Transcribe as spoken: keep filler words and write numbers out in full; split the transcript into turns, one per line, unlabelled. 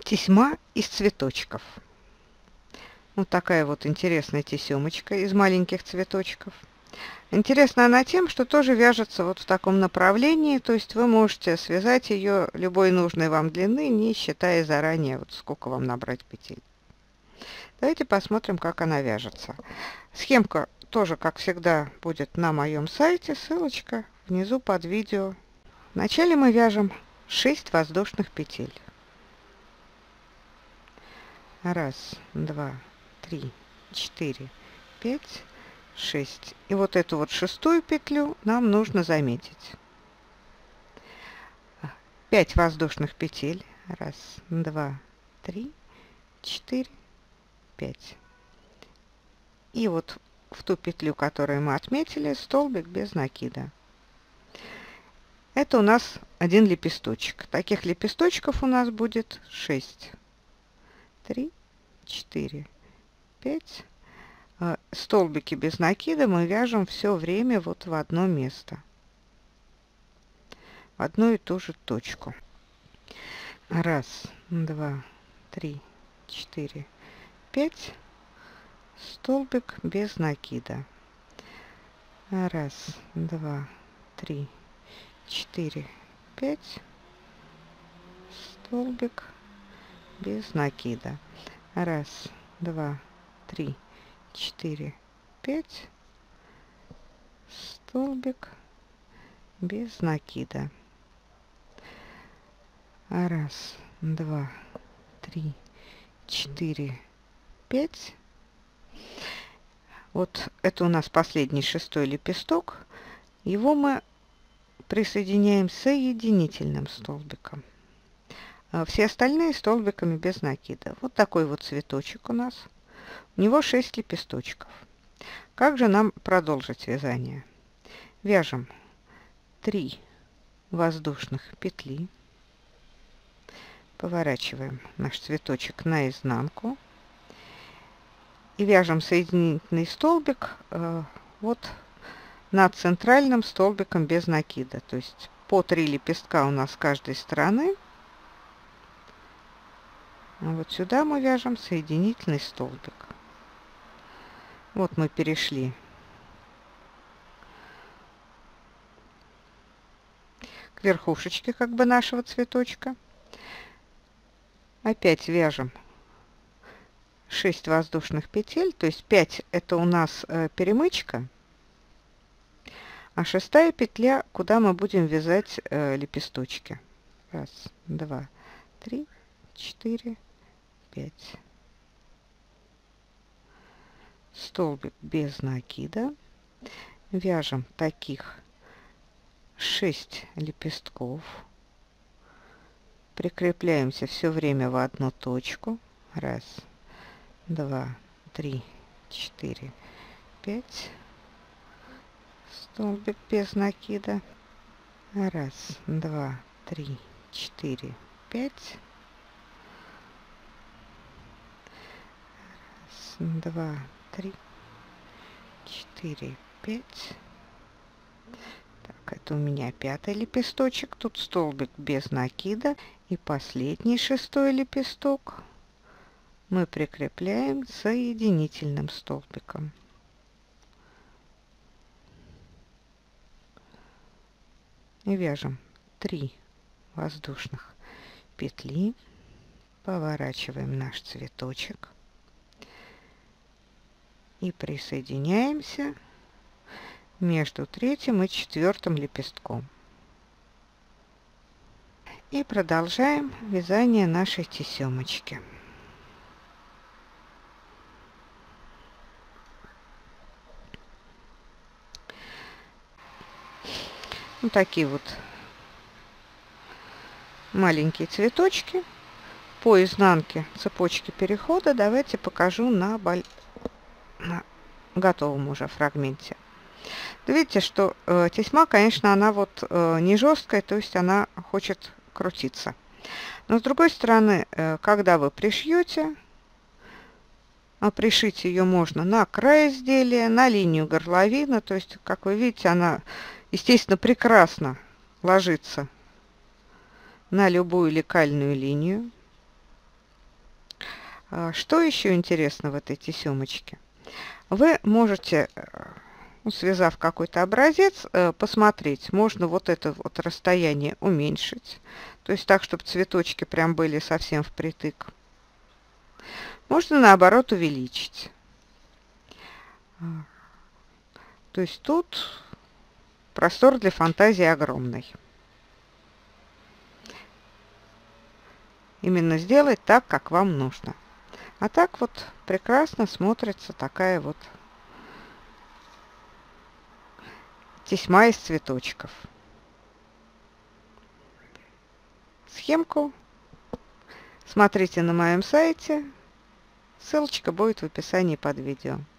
Тесьма из цветочков. Вот такая вот интересная тесемочка из маленьких цветочков. Интересна она тем, что тоже вяжется вот в таком направлении, то есть вы можете связать ее любой нужной вам длины, не считая заранее, вот сколько вам набрать петель. Давайте посмотрим, как она вяжется. Схемка тоже, как всегда, будет на моем сайте, ссылочка внизу под видео. Вначале мы вяжем шесть воздушных петель. Раз, два, три, четыре, пять, шесть. И вот эту вот шестую петлю нам нужно заметить. пять воздушных петель. Раз, два, три, четыре, пять. И вот в ту петлю, которую мы отметили, столбик без накида. Это у нас один лепесточек. Таких лепесточков у нас будет шесть. три, четыре, пять. Столбики без накида мы вяжем все время вот в одно место. В одну и ту же точку. Раз, два, три, четыре, пять. Столбик без накида. Раз, два, три, четыре, пять. Столбик без накида. Раз, два, три, четыре, пять. Столбик без накида. Раз, два, три, четыре, пять. Вот это у нас последний шестой лепесток. Его мы присоединяем соединительным столбиком. Все остальные столбиками без накида. Вот такой вот цветочек у нас. У него шесть лепесточков. Как же нам продолжить вязание? Вяжем три воздушных петли. Поворачиваем наш цветочек наизнанку. И вяжем соединительный столбик э, вот над центральным столбиком без накида. То есть по три лепестка у нас с каждой стороны. А вот сюда мы вяжем соединительный столбик. Вот мы перешли к верхушечке как бы нашего цветочка. Опять вяжем шесть воздушных петель, то есть пять это у нас э, перемычка, а шестая петля, куда мы будем вязать э, лепесточки. Раз, два, три, четыре, пять. Столбик без накида. Вяжем таких шесть лепестков. Прикрепляемся все время в одну точку. Раз, два, три, четыре, пять. Столбик без накида. Раз, два, три, четыре, пять. Раз, два, три, четыре, пять. Так, это у меня пятый лепесточек. Тут столбик без накида. И последний шестой лепесток мы прикрепляем соединительным столбиком. И вяжем три воздушных петли. Поворачиваем наш цветочек. И присоединяемся между третьим и четвертым лепестком. И продолжаем вязание нашей тесемочки. Вот такие вот маленькие цветочки по изнанке цепочки перехода. Давайте покажу на, боль... на готовом уже фрагменте. Видите, что э, тесьма, конечно, она вот э, не жесткая, то есть она хочет крутиться. Но с другой стороны, э, когда вы пришьете, а пришить ее можно на край изделия, на линию горловины, то есть, как вы видите, она, естественно, прекрасно ложится на любую лекальную линию. Что еще интересно в этой тесемочке? Вы можете, связав какой-то образец, посмотреть, можно вот это вот расстояние уменьшить, то есть так, чтобы цветочки прям были совсем впритык. Можно наоборот увеличить. То есть тут простор для фантазии огромный. Именно сделать так, как вам нужно. А так вот прекрасно смотрится такая вот тесьма из цветочков. Схемку смотрите на моем сайте. Ссылочка будет в описании под видео.